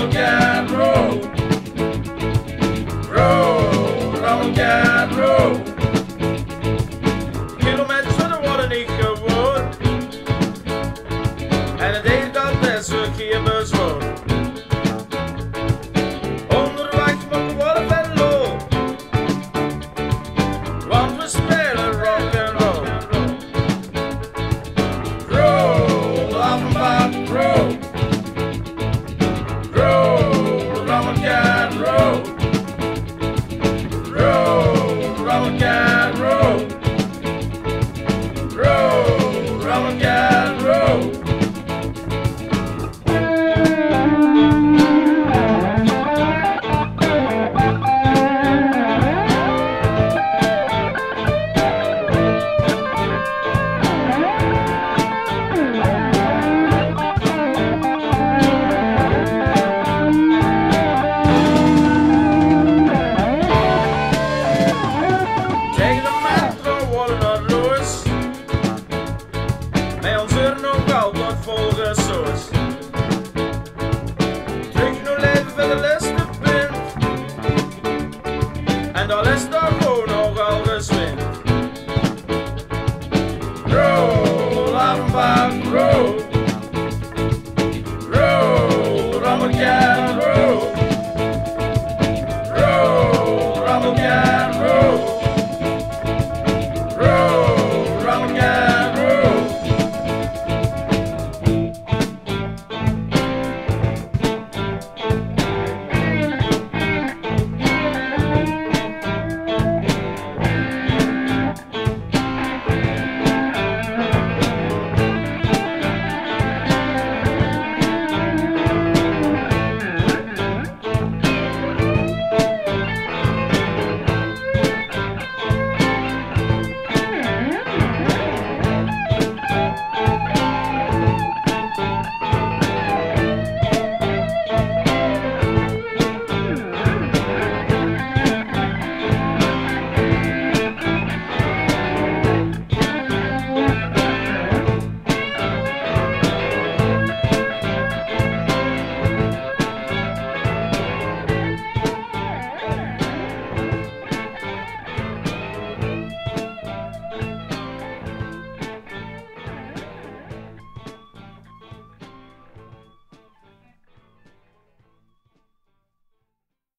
Rammelkar, roll. Roll, Rammelkar, roll. Kilometers van de worden niet gewoon. En het deed dat best zo geen bezwoon. Onderweg moet worden verloren. Want we spelen rock and roll. Roll, Offenbach, roll. Roll, Rammelkar, roll. Roll, Rammelkar, roll. Roll, Rammelkar, roll. Tegen de metro worden naar Loos. Met ons uur nog altijd vol resource. Terug nog leven voor de liste pint. En dan is daar gewoon nogal gezwind. Roll, Offenbach, roll. Roll, Rammelkar.